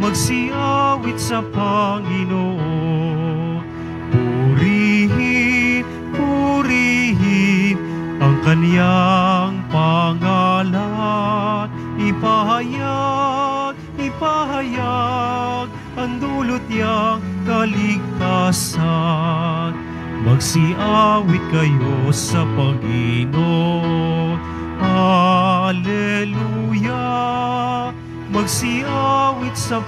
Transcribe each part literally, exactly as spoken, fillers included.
magsiawit sa Panginoon. Purihin, purihin ang Kaniyang pangalan. Ipahayag, ipahayag ang dulot niyang kaligtasan. Magsiawit kayo sa Panginoon. Hallelujah! Magsiawit sa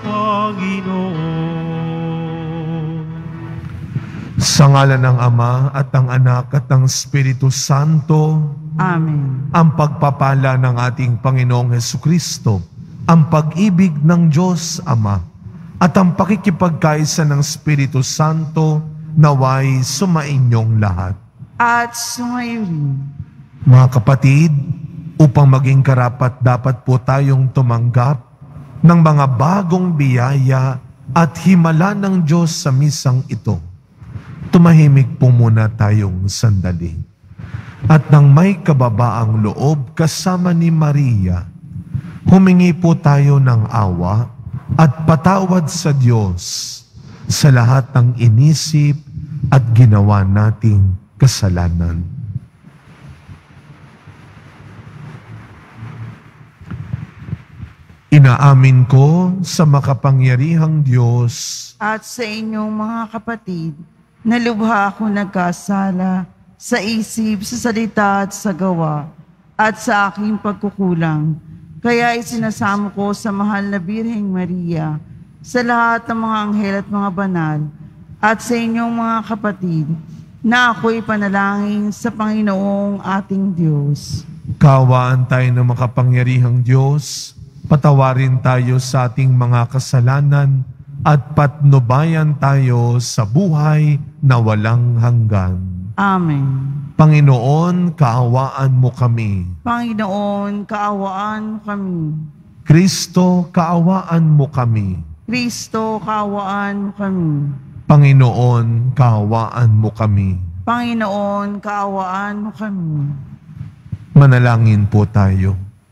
Panginoon. Sa ngalan ng Ama at ng Anak at ng Espiritu Santo. Amen. Ang pagpapala ng ating Panginoong Hesukristo, ang pag-ibig ng Diyos Ama, at ang pakikipagkaisa ng Espiritu Santo naway sumainyong lahat. At sumayo rin. Mga kapatid, upang maging karapat dapat po tayong tumanggap ng mga bagong biyaya at himala ng Diyos sa misang ito. Tumahimik po muna tayong sandali. At nang may kababaang loob kasama ni Maria, humingi po tayo ng awa at patawad sa Diyos sa lahat ng inisip at ginawa nating kasalanan. Inaamin ko sa makapangyarihang Diyos At sa inyong mga kapatid, na lubha ako nagkasala sa isip, sa salita at sa gawa, at sa aking pagkukulang. Kaya isinasamo ko sa mahal na Birheng Maria, sa lahat ng mga anghel at mga banal, at sa inyong mga kapatid, na ako'y panalangin sa Panginoong ating Diyos. Kaawaan tayo ng makapangyarihang Diyos, patawarin tayo sa ating mga kasalanan, at patnubayan tayo sa buhay na walang hanggan. Amen. Panginoon, kaawaan mo kami. Panginoon, kaawaan mo kami. Kristo, kaawaan mo kami. Kristo, kaawaan mo kami. Panginoon, kaawaan mo kami. Panginoon, kaawaan mo kami. Manalangin po tayo.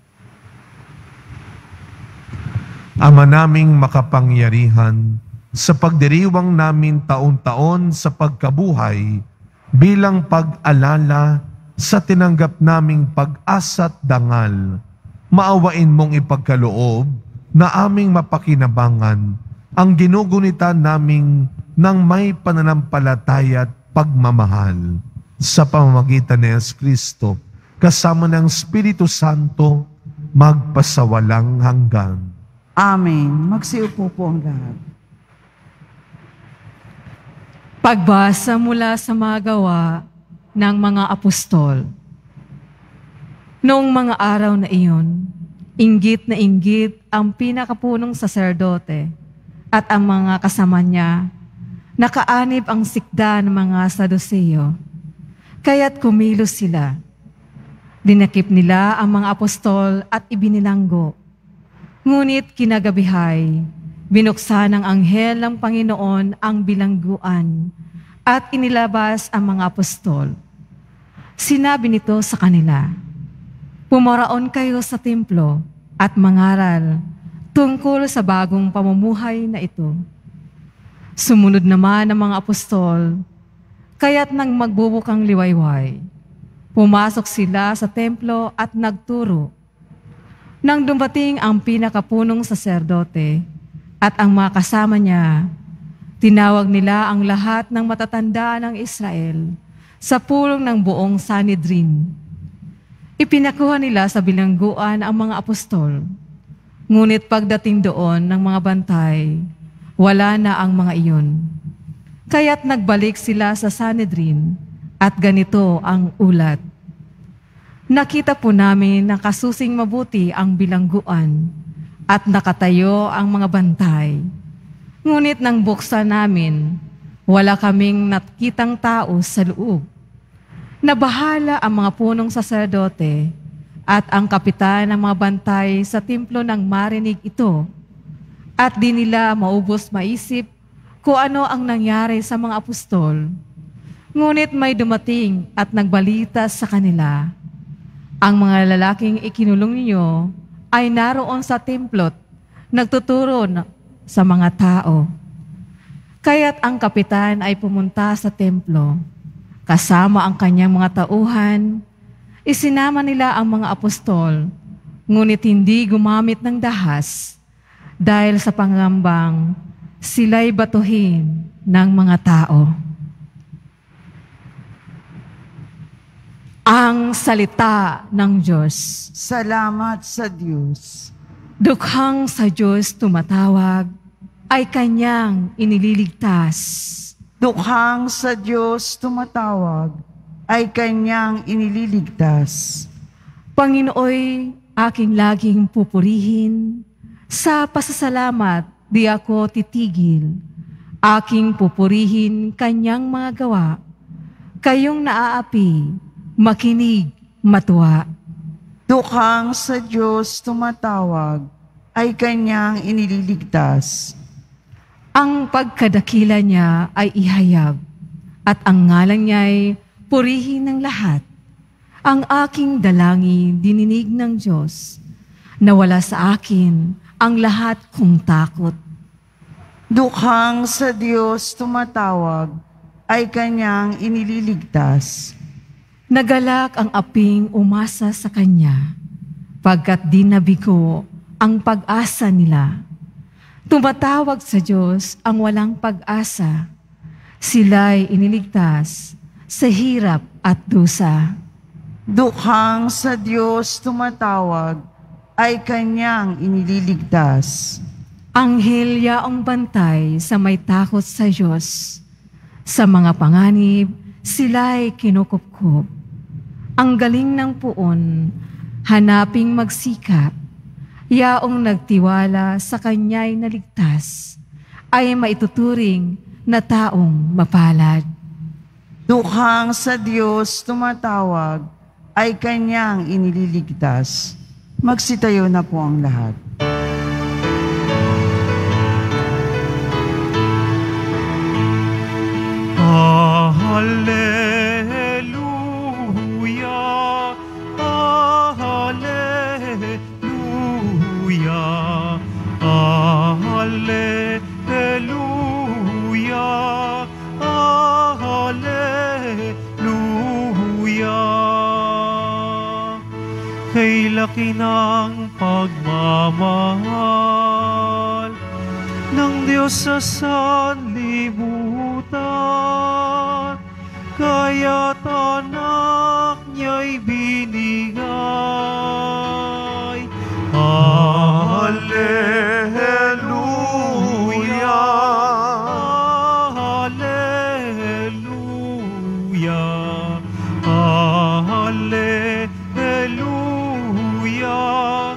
Ama naming makapangyarihan, sa pagdiriwang namin taon-taon sa pagkabuhay, bilang pag-alala sa tinanggap naming pag-asa't dangal, maawain mong ipagkaloob na aming mapakinabangan ang ginugunita naming ng may pananampalataya at pagmamahal sa pamamagitan ni Jesucristo, kasama ng Espiritu Santo, magpasawalang hanggan. Amen. Magsiupo po ang lahat. Pagbasa mula sa mga gawa ng mga apostol. Noong mga araw na iyon, inggit na inggit ang pinakapunong saserdote at ang mga kasama niya. Nakaanib ang sikda ng mga Saduceo, kaya't kumilos sila. Dinakip nila ang mga apostol at ibinilanggo. Ngunit kinagabihay, binuksan ng anghel ng Panginoon ang bilangguan at inilabas ang mga apostol. Sinabi nito sa kanila, "Pumaraon kayo sa templo at mangaral tungkol sa bagong pamumuhay na ito." Sumunod naman ang mga apostol, kaya't nang magbubukang liwayway, pumasok sila sa templo at nagturo. Nang dumating ang pinakapunong saserdote at ang mga kasama niya, tinawag nila ang lahat ng matatanda ng Israel sa pulong ng buong Sanhedrin. Ipinakuha nila sa bilangguan ang mga apostol. Ngunit pagdating doon ng mga bantay, wala na ang mga iyon. Kaya't nagbalik sila sa Sanhedrin at ganito ang ulat. Nakita po namin na kasusing mabuti ang bilangguan at nakatayo ang mga bantay. Ngunit nang buksan namin, wala kaming nakitang tao sa loob. Nabahala ang mga punong saserdote at ang kapitan ng mga bantay sa templo nang marinig ito, at di nila maubos maisip kung ano ang nangyari sa mga apostol. Ngunit may dumating at nagbalita sa kanila, "Ang mga lalaking ikinulong ninyo ay naroon sa templot, nagtuturo sa mga tao. Kaya't ang kapitan ay pumunta sa templo. Kasama ang kanyang mga tauhan, isinama nila ang mga apostol, ngunit hindi gumamit ng dahas dahil sa pangambang sila'y batuhin ng mga tao. Ang salita ng Diyos. Salamat sa Diyos. Dukhang sa Diyos tumatawag, ay Kanyang inililigtas. Dukhang sa Diyos tumatawag, ay Kanyang inililigtas. Panginooy aking laging pupurihin, sa pasasalamat di ako titigil. Aking pupurihin Kanyang mga gawa, kayong naaapi, makinig, matuwa. Dukhang sa Diyos tumatawag, ay Kanyang inililigtas. Ang pagkadakila niya ay ihayag, at ang ngalan niya'y purihin ng lahat. Ang aking dalangin dininig ng Diyos, nawala sa akin ang lahat kong takot. Dukhang sa Diyos tumatawag, ay Kanyang inililigtas. Nagalak ang aping umasa sa Kanya, pagkat di nabigo ang pag-asa nila. Tumatawag sa Diyos ang walang pag-asa. Sila'y iniligtas sa hirap at dusa. Dukhang sa Diyos tumatawag, ay Kanyang inililigtas. Anghel yaong bantay sa may takot sa Diyos. Sa mga panganib, sila'y kinukupkup. Ang galing ng puon, hanaping magsikap, yaong nagtiwala sa Kanya'y naligtas, ay maituturing na taong mapalad. Dukhang sa Diyos tumatawag, ay Kanyang inililigtas. Magsitayo na po ang lahat. Hallelujah, Hallelujah, Hallelujah, Hallelujah. Kay laki ng pagmamahal ng Diyos sa sanlibutan, kaya't anak niya'y binigay. Hallelujah, Hallelujah, Hallelujah,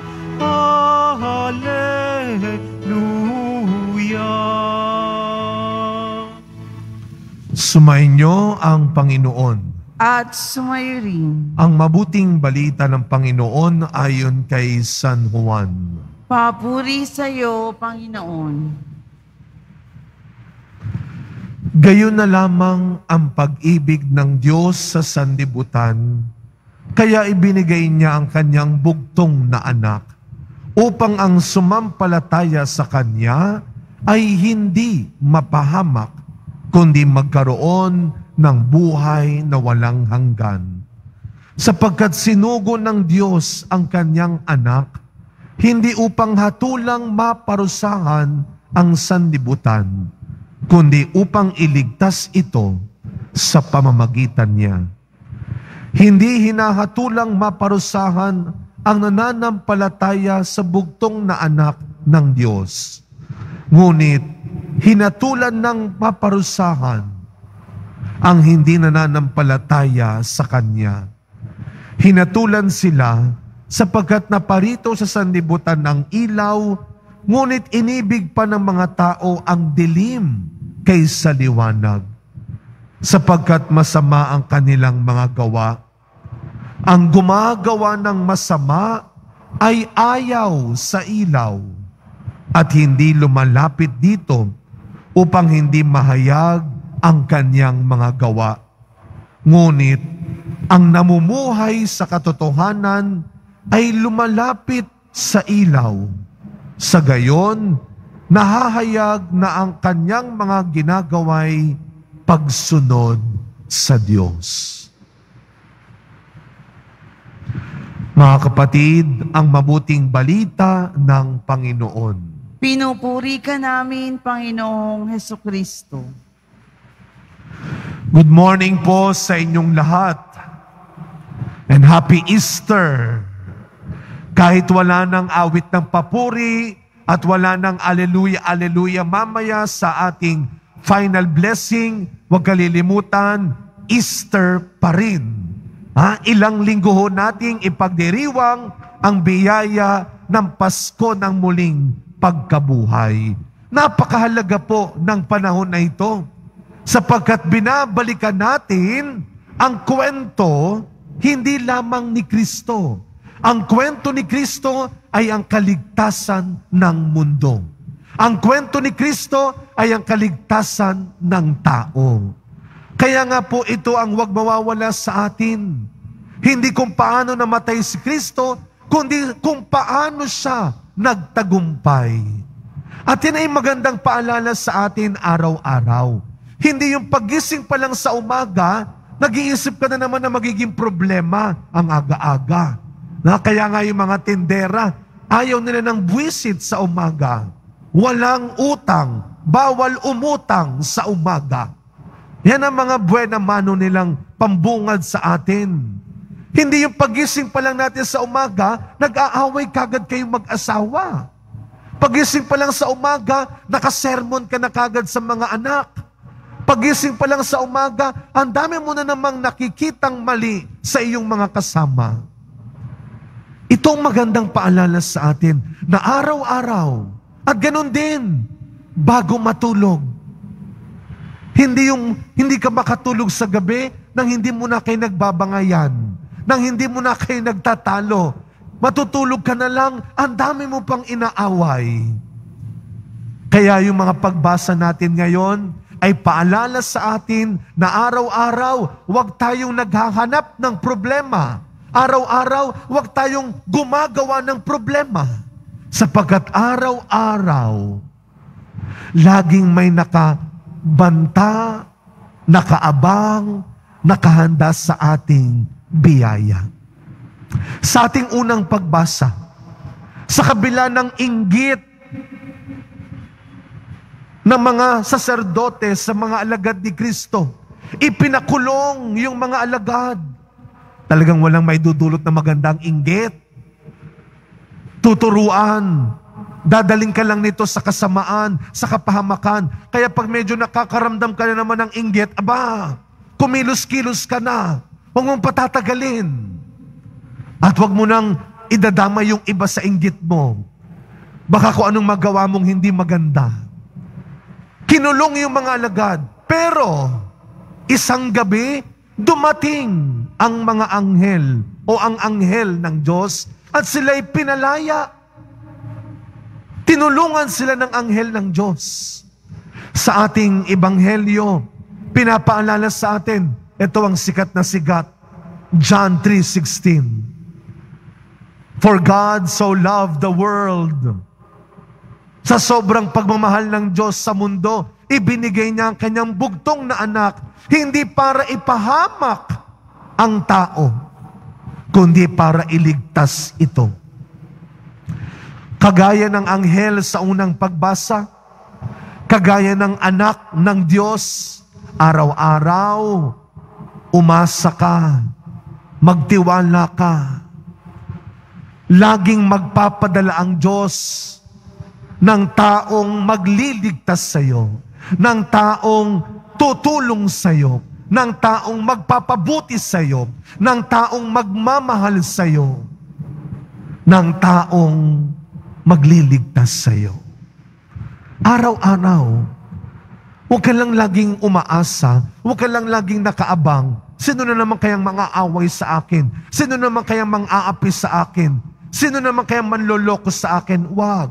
Hallelujah. Sumainyo ang Panginoon. At sumayo rin. Ang mabuting balita ng Panginoon ayon kay San Juan. Papuri sa iyo, Panginoon. Gayon na lamang ang pag-ibig ng Diyos sa sanlibutan, kaya ibinigay niya ang kanyang bugtong na anak, upang ang sumampalataya sa Kanya ay hindi mapahamak, kundi magkaroon ng buhay na walang hanggan. Sapagkat sinugo ng Diyos ang Kanyang anak, hindi upang hatulang maparusahan ang sanlibutan, kundi upang iligtas ito sa pamamagitan niya. Hindi hinahatulang maparusahan ang nananampalataya sa bugtong na anak ng Diyos, ngunit hinatulan ng maparusahan ang hindi nananampalataya sa Kanya. Hinatulan sila sapagkat naparito sa sanlibutan ng ilaw, ngunit inibig pa ng mga tao ang dilim kaysa liwanag, sapagkat masama ang kanilang mga gawa. Ang gumagawa ng masama ay ayaw sa ilaw at hindi lumalapit dito upang hindi mahayag ang kanyang mga gawa. Ngunit ang namumuhay sa katotohanan ay lumalapit sa ilaw. Sa gayon, nahahayag na ang kanyang mga ginagawa'y pagsunod sa Diyos. Mga kapatid, ang mabuting balita ng Panginoon. Pinupuri ka namin, Panginoong Hesukristo. Good morning po sa inyong lahat. And Happy Easter. Kahit wala ng awit ng papuri at wala ng Alleluia, Alleluia mamaya sa ating final blessing, huwag kalilimutan, Easter pa rin. Ha? Ilang linggo ho nating ipagdiriwang ang biyaya ng Pasko ng muling pagkabuhay. Napakahalaga po ng panahon na ito sapagkat binabalikan natin ang kwento hindi lamang ni Kristo. Ang kwento ni Kristo ay ang kaligtasan ng mundo. Ang kwento ni Kristo ay ang kaligtasan ng tao. Kaya nga po ito ang huwag mawawala sa atin. Hindi kung paano namatay si Kristo, kundi kung paano siya nagtagumpay. At yan ay magandang paalala sa atin araw-araw. Hindi yung pagising pa lang sa umaga, nag-iisip ka na naman na magiging problema ang aga-aga. Na kaya nga yung mga tindera, ayaw nila ng buwisit sa umaga. Walang utang, bawal umutang sa umaga. Yan ang mga buena mano nilang pambungad sa atin. Hindi yung pagising pa lang natin sa umaga, nag-aaway kagad kayong mag-asawa. Pagising pa lang sa umaga, nakasermon ka na kagad sa mga anak. Pagising pa lang sa umaga, ang dami mo na namang nakikitang mali sa iyong mga kasama. Itong magandang paalala sa atin na araw-araw, at ganun din, bago matulog. Hindi yung hindi ka makatulog sa gabi nang hindi mo na kayo nagbabangayan, nang hindi mo na kayo nagtatalo. Matutulog ka na lang, ang dami mo pang inaaway. Kaya yung mga pagbasa natin ngayon ay paalala sa atin na araw-araw, huwag tayong naghahanap ng problema. Araw-araw, huwag tayong gumagawa ng problema. Sapagkat araw-araw, laging may naka banta, nakaabang, nakahanda sa ating biyaya. Sa ating unang pagbasa, sa kabila ng inggit ng mga saserdote sa mga alagad ni Kristo, ipinakulong yung mga alagad. Talagang walang may dudulot na magandang inggit. Tuturuan, dadaling ka lang nito sa kasamaan, sa kapahamakan. Kaya pag medyo nakakaramdam ka na naman ng inggit, aba, kumilos-kilos ka na. Huwag mong patatagalin. At huwag mo nang idadama yung iba sa inggit mo. Baka kung anong magawa mong hindi maganda. Kinulong yung mga alagad. Pero, isang gabi, dumating ang mga anghel o ang anghel ng Diyos at sila'y pinalaya. Tinulungan sila ng anghel ng Diyos. Sa ating ebanghelyo, pinapaalala sa atin, ito ang sikat na sigat, John three sixteen. For God so loved the world. Sa sobrang pagmamahal ng Diyos sa mundo, ibinigay niya ang kanyang bugtong na anak, hindi para ipahamak ang tao, kundi para iligtas ito. Kagaya ng anghel sa unang pagbasa, kagaya ng anak ng Diyos, araw-araw, umasa ka, magtiwala ka. Laging magpapadala ang Diyos ng taong magliligtas sa iyo, ng taong tutulong sa iyo, ng taong magpapabuti sa iyo, ng taong magmamahal sa iyo, ng taong magliligtas sa iyo. Araw-araw, huwag ka lang laging umaasa, huwag ka lang laging nakaabang. Sino na naman kayang mga away sa akin? Sino naman kayang mang-aapi sa akin? Sino naman kayang manloloko sa akin? Huwag.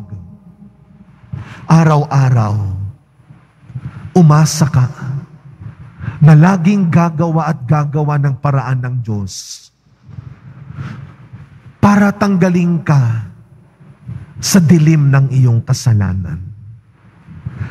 Araw-araw, umasa ka na laging gagawa at gagawa ng paraan ng Diyos para tanggalin ka sa dilim ng iyong kasalanan.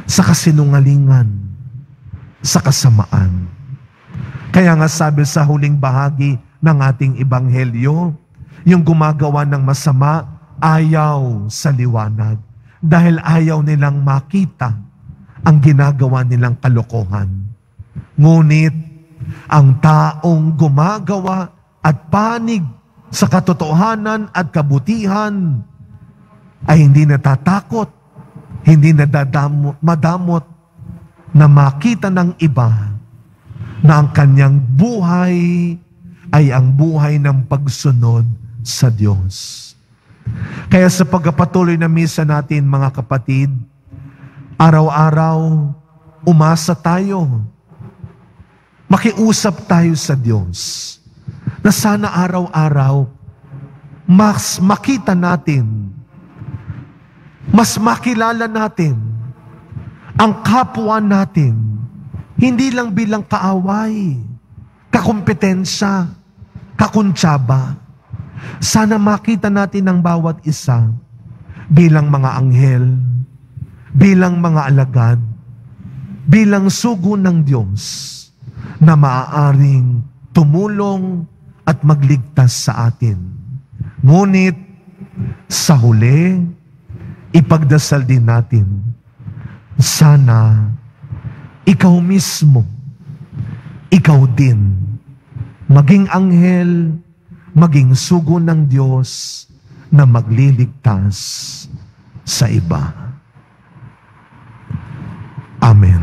sa kasinungalingan, sa kasamaan. Kaya nga sabi sa huling bahagi ng ating ebanghelyo, yung gumagawa ng masama ayaw sa liwanag dahil ayaw nilang makita ang ginagawa nilang kalokohan. Ngunit ang taong gumagawa at panig sa katotohanan at kabutihan ay hindi natatakot, hindi nadadamot, madamot na makita ng iba na ang kanyang buhay ay ang buhay ng pagsunod sa Diyos. Kaya sa pagpapatuloy na misa natin, mga kapatid, araw-araw, umasa tayo. Makiusap tayo sa Diyos na sana araw-araw mas makita natin, mas makilala natin ang kapwa natin, hindi lang bilang kaaway, kakumpetensya, kakuntsaba. Sana makita natin ang bawat isa bilang mga anghel, bilang mga alagad, bilang sugo ng Diyos na maaaring tumulong at magligtas sa atin. Ngunit sa huli, ipagdasal din natin, sana ikaw mismo, ikaw din, maging anghel, maging sugo ng Diyos na magliligtas sa iba. Amen.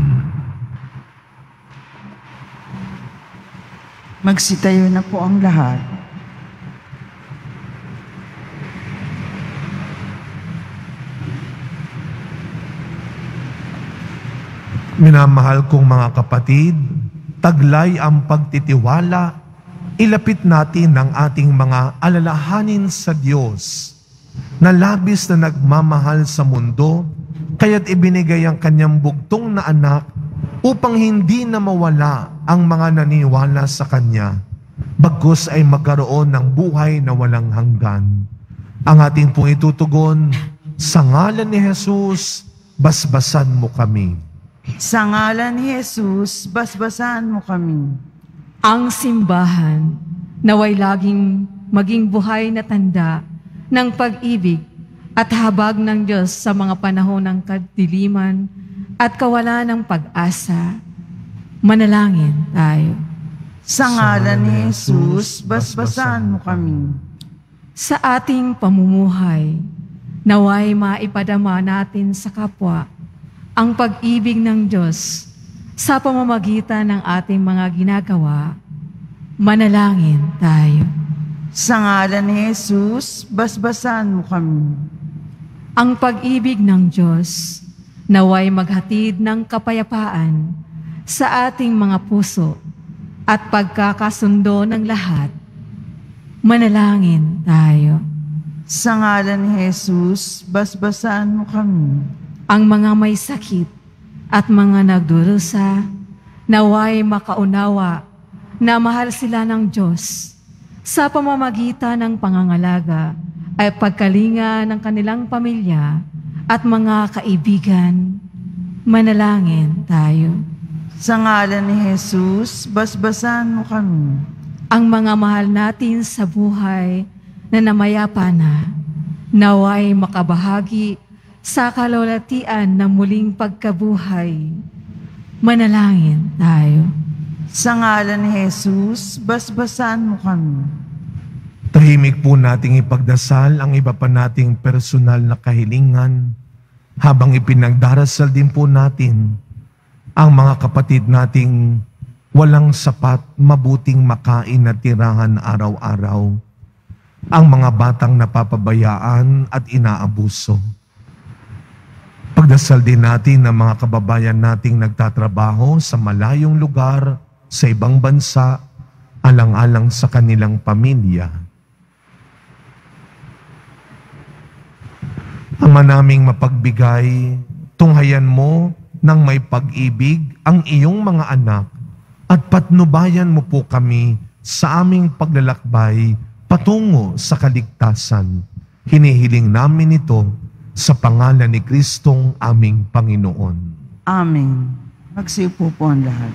Magsitayo na po ang lahat. Minamahal kong mga kapatid, taglay ang pagtitiwala, ilapit natin ang ating mga alalahanin sa Diyos na labis na nagmamahal sa mundo, kaya't ibinigay ang kanyang bugtong na anak upang hindi na mawala ang mga naniwala sa Kanya, bagkus ay magkaroon ng buhay na walang hanggan. Ang ating pong itutugon, sa ngalan ni Jesus, basbasan mo kami. Sa ngalan ni Jesus, basbasan mo kami. Ang simbahan naway laging maging buhay na tanda ng pag-ibig at habag ng Diyos sa mga panahon ng kadiliman at kawalan ng pag-asa. Manalangin tayo. Sa ngalan ni Jesus, basbasan mo kami. Sa ating pamumuhay, naway maipadama natin sa kapwa ang pag-ibig ng Diyos sa pamamagitan ng ating mga ginagawa. Manalangin tayo. Sa ngalan ni Jesus, basbasan mo kami. Ang pag-ibig ng Diyos naway maghatid ng kapayapaan sa ating mga puso at pagkakasundo ng lahat. Manalangin tayo. Sa ngalan ni Jesus, basbasan mo kami. Ang mga may sakit at mga nagdurusa, naway makaunawa na mahal sila ng Diyos sa pamamagitan ng pangangalaga ay pagkalinga ng kanilang pamilya at mga kaibigan. Manalangin tayo. Sa ngalan ni Jesus, basbasan mo kami. Ang mga mahal natin sa buhay na namayapa na, naway makabahagi sa kalawalatian ng muling pagkabuhay. Manalangin tayo. Sa ngalan ni Jesus, basbasan mo kami. Tahimik po nating ipagdasal ang iba pa nating personal na kahilingan habang ipinagdarasal din po natin ang mga kapatid nating walang sapat, mabuting makain na tirahan araw-araw, ang mga batang napapabayaan at inaabuso. Pagdasal din natin ang mga kababayan nating nagtatrabaho sa malayong lugar, sa ibang bansa, alang-alang sa kanilang pamilya. Ama naming mapagbigay, tunghayan mo ng may pag-ibig ang iyong mga anak at patnubayan mo po kami sa aming paglalakbay patungo sa kaligtasan. Hinihiling namin ito sa pangalan ni Kristong aming Panginoon. Amen. Magsiupo po ang lahat.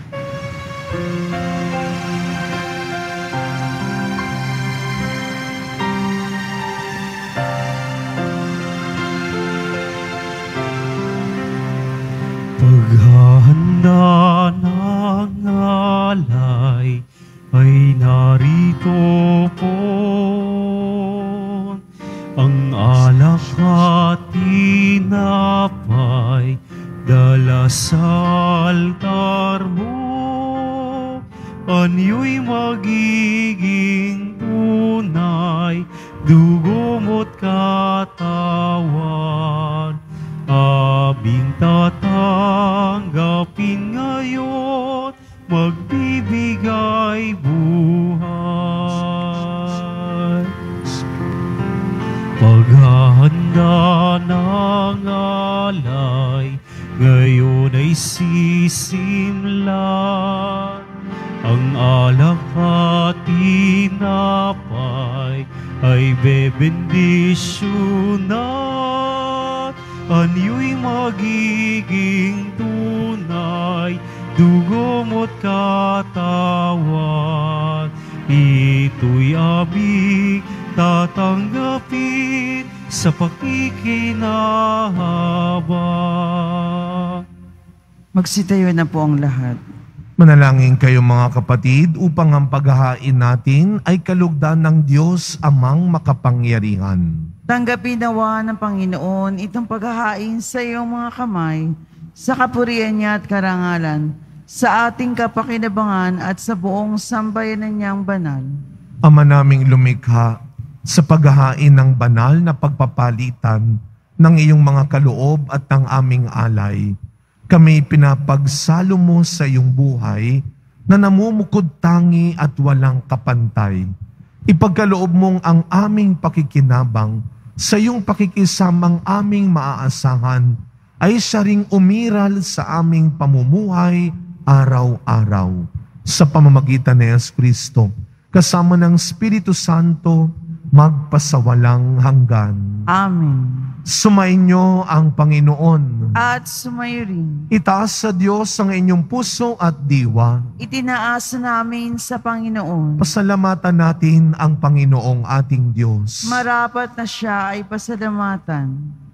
Paghahanda ng alay ay narito po. Ang alak at tinapay dala sa altar mo. Anyo'y magiging tunay, dugo mo't katawan. Abing tatanggapin ngayon, magbibigay buhay. Paghahanda ng alay, ngayon ay sisimlan. Ang alak at tinapay ay bebendisyonan. Anyo'y magiging tunay, dugo mo't katawan. Ito'y aming tatanggapin sa pakikinabang. Magsitayo na po ang lahat. Manalangin kayo mga kapatid upang ang paghahain natin ay kalugdan ng Diyos Amang makapangyarihan. Tanggapin nawa ng Panginoon itong paghahain sa iyong mga kamay, sa kapurihan niya at karangalan, sa ating kapakinabangan at sa buong sambayanan niyang banal. Ama naming lumikha, sa paghahain ng banal na pagpapalitan ng iyong mga kaloob at ng aming alay, kami pinapagsalo mo sa iyong buhay na namumukod tangi at walang kapantay. Ipagkaloob mong ang aming pakikinabang sa iyong pakikisamang aming maaasahan ay siya ring umiral sa aming pamumuhay araw-araw. Sa pamamagitan ni Yesu Kristo, kasama ng Espiritu Santo, magpasawalang hanggan. Amen. Sumainyo ang Panginoon. At sumayo rin. Itaas sa Diyos ang inyong puso at diwa. Itinaasa namin sa Panginoon. Pasalamatan natin ang Panginoong ating Diyos. Marapat na siya ay pasalamatan.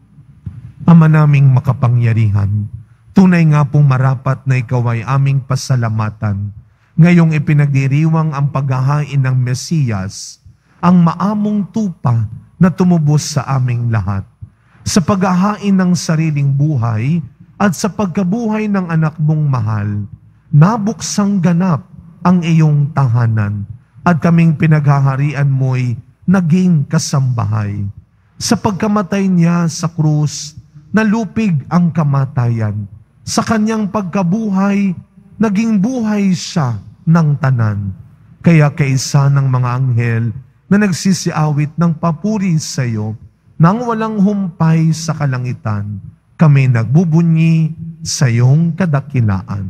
Ama naming makapangyarihan, tunay nga pong marapat na ikaw ay aming pasalamatan. Ngayong ipinagdiriwang ang paghahain ng Mesiyas, ang maamong tupa na tumubos sa aming lahat. Sa paghahain ng sariling buhay at sa pagkabuhay ng anak mong mahal, nabuksang ganap ang iyong tahanan at kaming pinaghaharian mo'y naging kasambahay. Sa pagkamatay niya sa krus, nalupig ang kamatayan. Sa kanyang pagkabuhay, naging buhay siya ng tanan. Kaya kaisa ng mga anghel na nagsisiawit ng papuri sa iyo, nang walang humpay sa kalangitan, kami nagbubunyi sa iyong kadakilaan.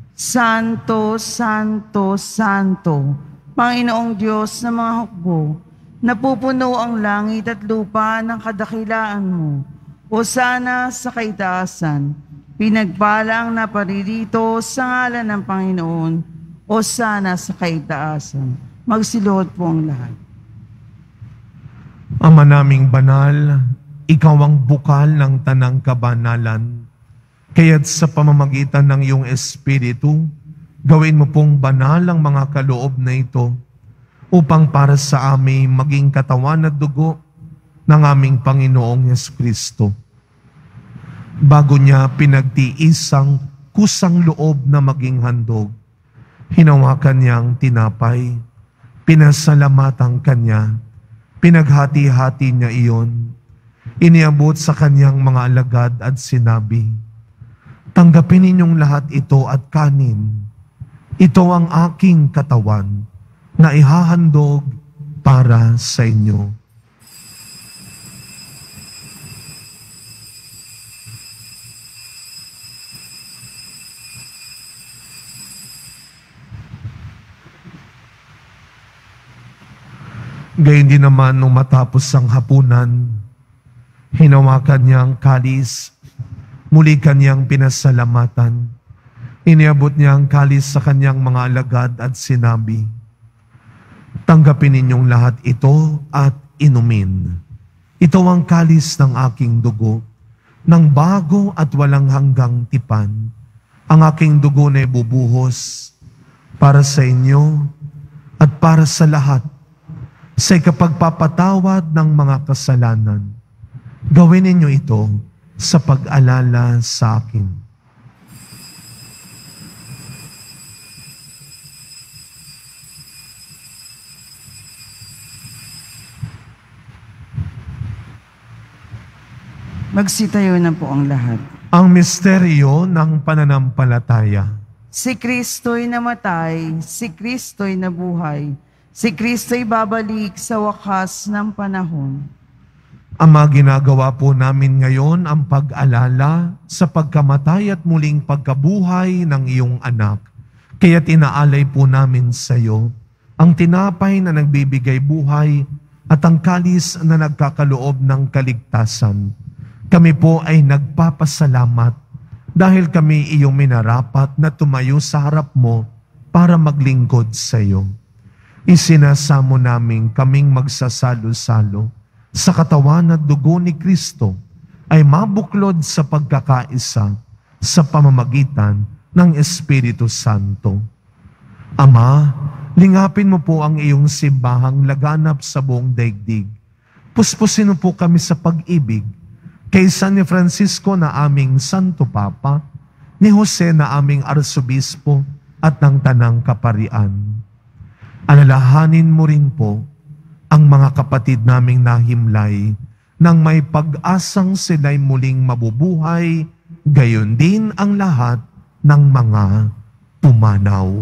Santo, Santo, Santo, Panginoong Diyos ng mga hukbo, napupuno ang langit at lupa ng kadakilaan mo. Hosana sa kaitaasan, pinagpala ang naparirito sa ngalan ng Panginoon. Hosana sa kaitaasan. Magsiluhod po ang lahat. Ama naming banal, ikaw ang bukal ng tanang kabanalan. Kaya't sa pamamagitan ng iyong Espiritu, gawin mo pong banal ang mga kaloob na ito upang para sa amin maging katawan at dugo ng aming Panginoong Yesu Kristo. Bago niya pinagtiisang kusang loob na maging handog, hinawakan niyang tinapay, pinasalamatan kanya, pinaghati-hati niya iyon, iniabot sa kanyang mga alagad at sinabi, tanggapin ninyong lahat ito at kanin. Ito ang aking katawan na ihahandog para sa inyo. Gayun din naman nung matapos ang hapunan, hinawakan niya ang kalis, Muli kanyang pinasalamatan. Iniabot niya ang kalis sa kanyang mga alagad at sinabi, "Tanggapin ninyong lahat ito at inumin. Ito ang kalis ng aking dugo, ng bago at walang hanggang tipan. Ang aking dugo na ibubuhos para sa inyo at para sa lahat sa ikapagpapatawad ng mga kasalanan. Gawin ninyo ito sa pag-alala sa akin." Magsitayo na po ang lahat. Ang misteryo ng pananampalataya. Si Kristo'y namatay, si Kristo'y nabuhay, si Kristo'y babalik sa wakas ng panahon. Ama, ginagawa po namin ngayon ang pag-alala sa pagkamatay at muling pagkabuhay ng iyong anak. Kaya tinaalay po namin sa iyo ang tinapay na nagbibigay buhay at ang kalis na nagkakaloob ng kaligtasan. Kami po ay nagpapasalamat dahil kami iyong minarapat na tumayo sa harap mo para maglingkod sa iyo. Isinasamo namin kaming magsasalo-salo sa katawan at dugo ni Kristo ay mabuklod sa pagkakaisa sa pamamagitan ng Espiritu Santo. Ama, lingapin mo po ang iyong simbahang laganap sa buong daigdig. Puspusin mo po kami sa pag-ibig kay San ni Francisco na aming Santo Papa, ni Jose na aming Arsobispo at ng Tanang Kaparian. Alalahanin mo rin po ang mga kapatid naming nahimlay nang may pag-asang sila'y muling mabubuhay, gayon din ang lahat ng mga pumanaw.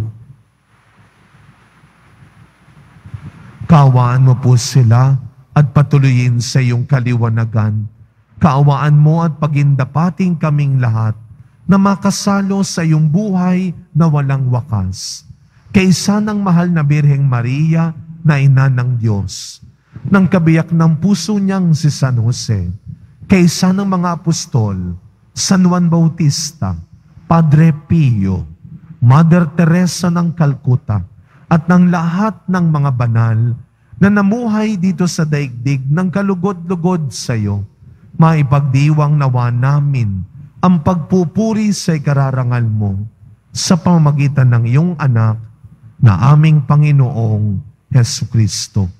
Kaawaan mo po sila at patuloyin sa iyong kaliwanagan. Kaawaan mo at pagindapating kaming lahat na makasalo sa iyong buhay na walang wakas. Kaysa ng mahal na Birheng Maria na ina ng Diyos, ng kabiyak ng puso niyang si San Jose, kaysa ng mga apostol, San Juan Bautista, Padre Pio, Mother Teresa ng Calcutta, at ng lahat ng mga banal na namuhay dito sa daigdig ng kalugod-lugod sa iyo, maipagdiwang nawa namin ang pagpupuri sa ikararangal mo sa pamamagitan ng iyong anak na aming Panginoong Jesucristo.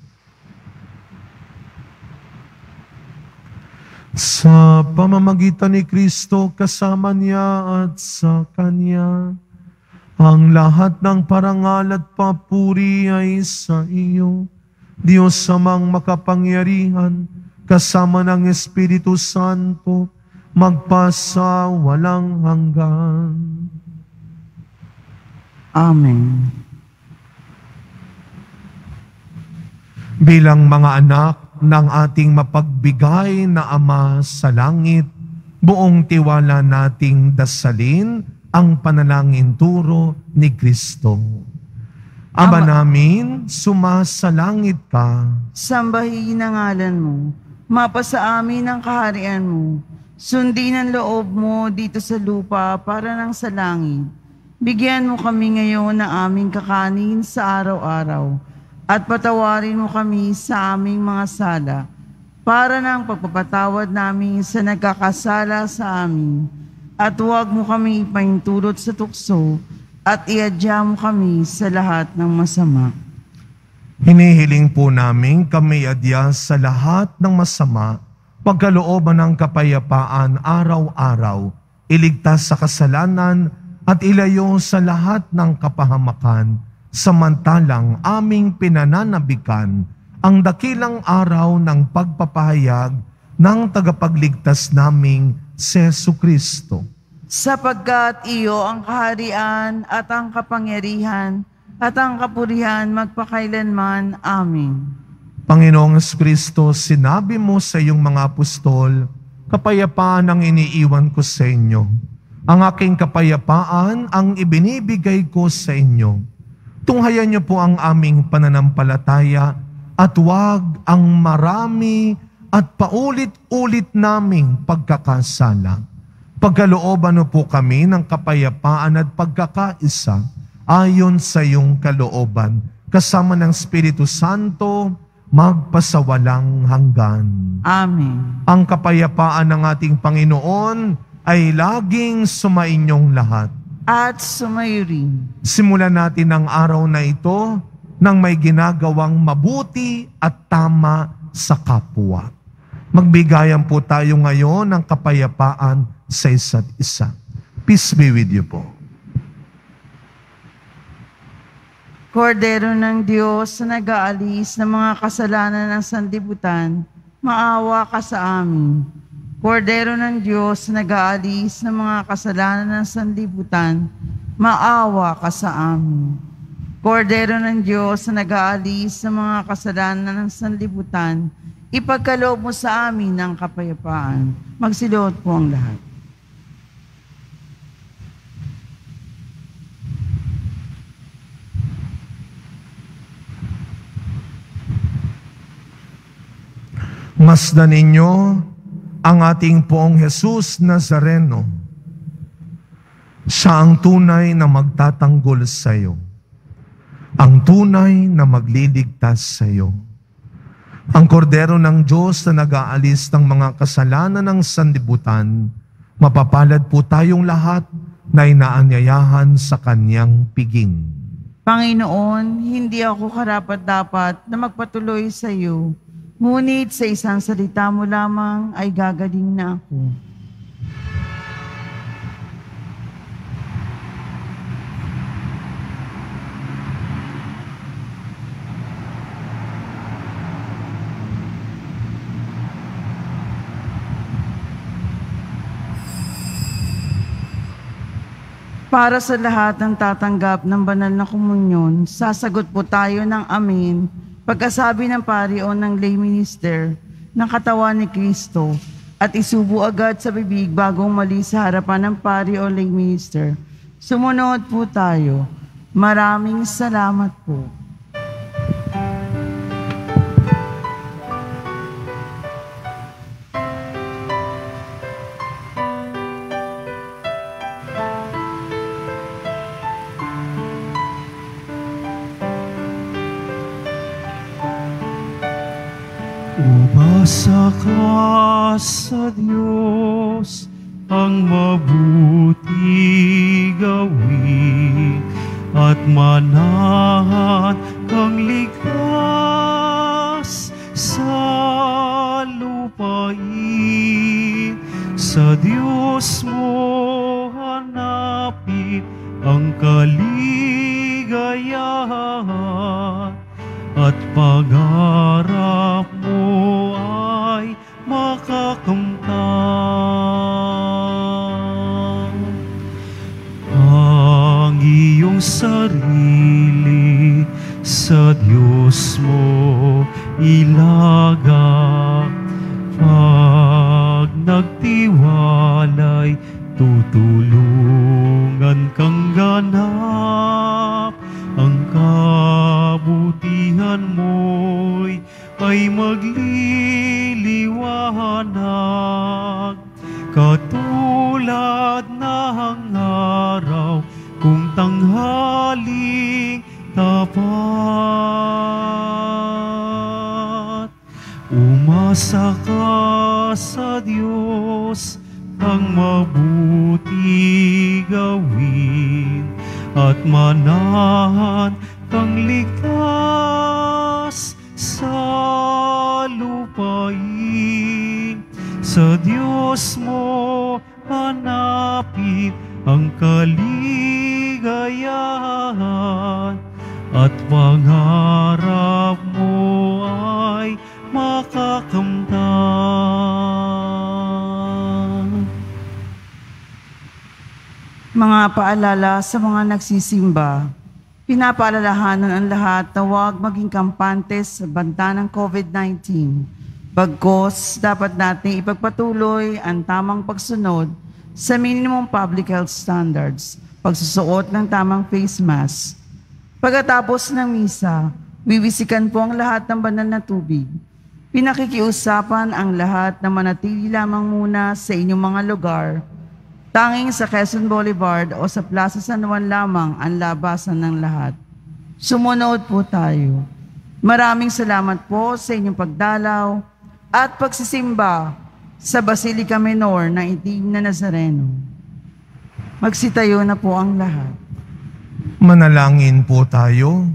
Sa pamamagitan ni Kristo, kasama niya at sa Kanya, ang lahat ng parangal at papuri ay sa iyo, Diyos Amang makapangyarihan, kasama ng Espiritu Santo, magpasa walang hanggan. Amen. Bilang mga anak ng ating mapagbigay na Ama sa langit, buong tiwala nating dasalin ang panalangin turo ni Kristo. Ama namin, sumasalangit ka. Sambahin ang ngalan mo. Mapasa amin ang kaharian mo. Sundin ang loob mo dito sa lupa para nang sa langit. Bigyan mo kami ngayon na aming kakanin sa araw-araw. At patawarin mo kami sa aming mga sala para nang pagpapatawad namin sa nagkakasala sa amin. At huwag mo kami ipahintulot sa tukso at iadya mo kami sa lahat ng masama. Hinihiling po namin kami adya sa lahat ng masama, pagkalooban ng kapayapaan araw-araw, iligtas sa kasalanan at ilayo sa lahat ng kapahamakan, samantalang aming pinananabikan ang dakilang araw ng pagpapahayag ng tagapagligtas naming si Jesucristo. Sapagkat iyo ang kaharian at ang kapangyarihan at ang kapurihan magpakailanman. Amen. Panginoong Jesucristo, sinabi mo sa iyong mga apostol, kapayapaan ang iniiwan ko sa inyo. Ang aking kapayapaan ang ibinibigay ko sa inyo. Tunghayan niyo po ang aming pananampalataya at huwag ang marami at paulit-ulit naming pagkakasala. Pagkalooban mo po kami ng kapayapaan at pagkakaisa ayon sa iyong kalooban, kasama ng Espiritu Santo, magpasawalang hanggan. Amen. Ang kapayapaan ng ating Panginoon ay laging sumainyong lahat. At sumayo rin. Simulan natin ang araw na ito nang may ginagawang mabuti at tama sa kapwa. Magbigayan po tayo ngayon ng kapayapaan sa isa't isa. Peace be with you po. Kordero ng Diyos na nag-aalis ng mga kasalanan ng sanlibutan, maawa ka sa amin. Kordero ng Diyos na nag-aalis ng mga kasalanan ng sanlibutan, maawa ka sa amin. Kordero ng Diyos na nag-aalis ng mga kasalanan ng sanlibutan, ipagkaloob mo sa amin ng kapayapaan. Magsiluhod po ang lahat. Masdan ninyo ang ating Poong Jesus Nazareno. Siya ang tunay na magtatanggol sa iyo. Ang tunay na magliligtas sa iyo. Ang kordero ng Diyos na nag-aalis ng mga kasalanan ng sanlibutan, mapapalad po tayong lahat na inaanyayahan sa kanyang piging. Panginoon, hindi ako karapat-dapat na magpatuloy sa iyo. Ngunit sa isang salita mo lamang ay gagaling na ako. Para sa lahat ng tatanggap ng banal na komunyon, sasagot po tayo ng amen pagkasabi ng pari o ng lay minister ng katawan ni Kristo at isubo agad sa bibig bago mali sa harapan ng pari o lay minister. Sumunod po tayo. Maraming salamat po. Umasa ka sa Diyos, ang mabuti gawin, at manahan kang ligtas sa lupain. Sa Diyos mo hanapin ang kaligayahan, at pangarap mo ay makakamtan. Ang iyong sarili sa Diyos mo ilagak, pag nagtiwalay tutulungan kang ganap. Ang kabutihan mo'y ay magliliwanag, katulad ng araw kung tanghaling tapat. Umasa ka sa Diyos, ang mabuti gawin, at manahan kang ligtas sa lupain. Sa Diyos mo hanapin ang kaligayahan, at pangarap mo ay makakamtan. Mga paalala sa mga nagsisimba, pinapaalalahanan ang lahat na huwag maging kampantes sa banta ng COVID nineteen. Bagkus, dapat natin ipagpatuloy ang tamang pagsunod sa minimum public health standards, pagsusuot ng tamang face mask. Pagkatapos ng misa, wiwisikan po ang lahat ng banal na tubig. Pinakikiusapan ang lahat na manatili lamang muna sa inyong mga lugar Tanging sa Quezon Boulevard o sa Plaza San Juan lamang ang labasan ng lahat. Sumunod po tayo. Maraming salamat po sa inyong pagdalaw at pagsisimba sa Basilica Menor ng Itim na Nazareno. Magsitayo na po ang lahat. Manalangin po tayo.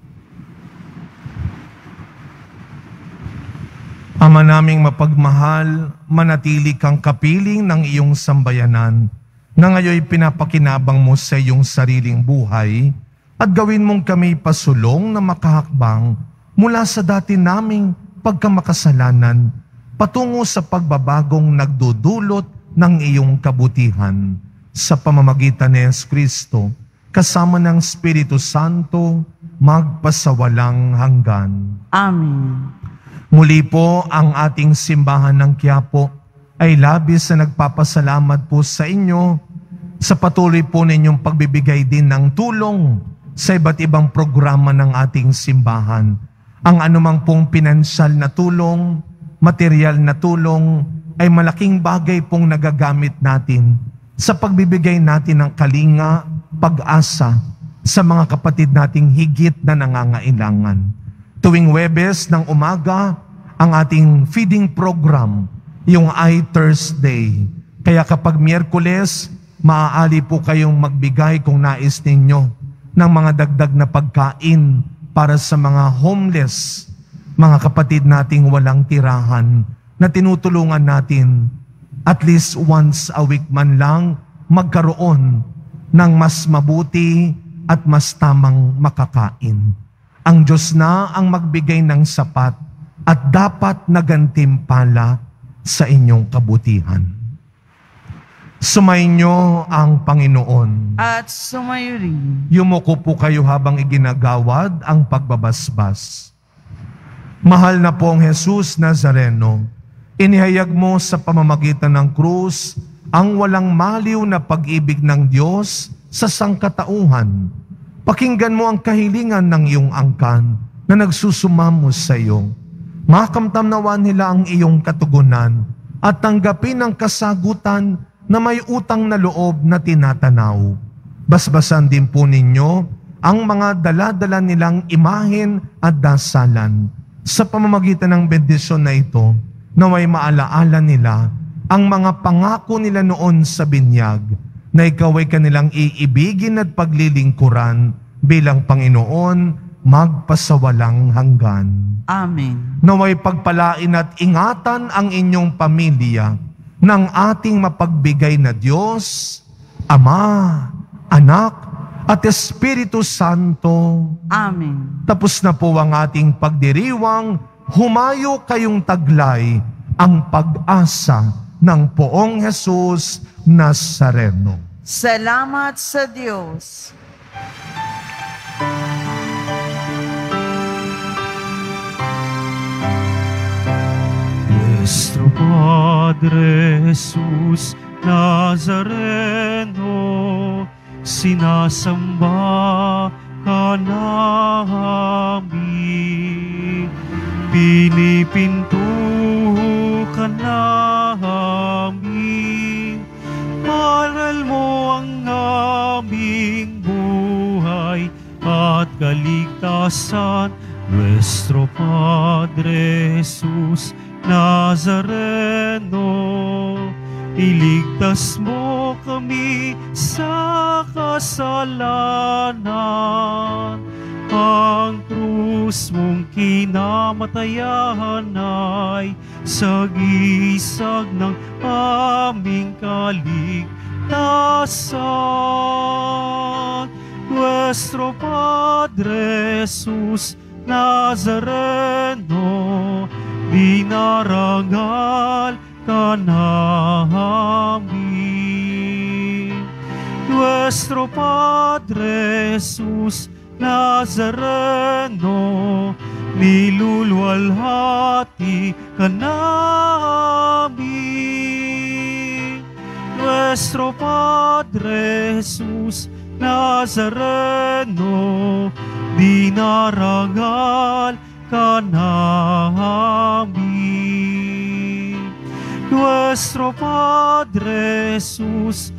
Ama naming mapagmahal, manatili kang kapiling ng iyong sambayanan na ngayoy pinapakinabang mo sa iyong sariling buhay at gawin mong kami pasulong na makahakbang mula sa dati naming pagkamakasalanan patungo sa pagbabagong nagdudulot ng iyong kabutihan. Sa pamamagitan ni Yesu Kristo, kasama ng Espiritu Santo, magpasawalang hanggan. Amen. Muli po ang ating simbahan ng Quiapo ay labis na nagpapasalamat po sa inyo sa patuloy po ninyong pagbibigay din ng tulong sa iba't ibang programa ng ating simbahan. Ang anumang pong pinansyal na tulong, material na tulong, ay malaking bagay pong nagagamit natin sa pagbibigay natin ng kalinga, pag-asa sa mga kapatid nating higit na nangangailangan. Tuwing Huwebes ng umaga, ang ating feeding program, yung I Thursday. Kaya kapag Miyerkules, maaari po kayong magbigay kung nais ninyo ng mga dagdag na pagkain para sa mga homeless, mga kapatid nating walang tirahan, na tinutulungan natin at least once a week man lang magkaroon ng mas mabuti at mas tamang makakain. Ang Diyos na ang magbigay ng sapat at dapat na gantimpala sa inyong kabutihan. Sumainyo ang Panginoon. At sumayo rin. Yumuko po kayo habang iginagawad ang pagbabasbas. Mahal na pong Jesus Nazareno, inihayag mo sa pamamagitan ng krus ang walang maliw na pag-ibig ng Diyos sa sangkatauhan. Pakinggan mo ang kahilingan ng iyong angkan na nagsusumamo sa iyo. Makamtam nawa nila ang iyong katugunan at tanggapin ang kasagutan na may utang na loob na tinatanaw. Basbasan din po ninyo ang mga dala-dala nilang imahen at dasalan. Sa pamamagitan ng bendisyon na ito, naway maalaala nila ang mga pangako nila noon sa binyag, na ikaw ay kanilang iibigin at paglilingkuran bilang Panginoon magpasawalang hanggan. Amen. Naway pagpalain at ingatan ang inyong pamilya ng ating mapagbigay na Diyos, Ama, Anak, at Espiritu Santo. Amen. Tapos na po ang ating pagdiriwang, humayo kayong taglay ang pag-asa ng Poong Jesus Nazareno. Salamat sa Diyos. Nuestro Padre Jesus Nazareno, sinasamba ka namin, pinipinto ka namin, aral mo ang aming buhay at kaligtasan. Nuestro Padre Jesus Nazareno, iligtas mo kami sa kasalanan. Ang krus mong kinamatayan ay sagisag ng aming kaligtasan. Nuestro Padre Jesus Nazareno, dinarangal ka namin. Nuestro Padre Jesus Nazareno, niluluwalhati ka namin. Nuestro Padre Jesus Nazareno, dinarangal ka namin. Nuestro Padre Jesus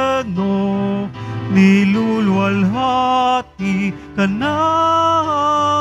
Nazareno, niluluwalhati ka namin.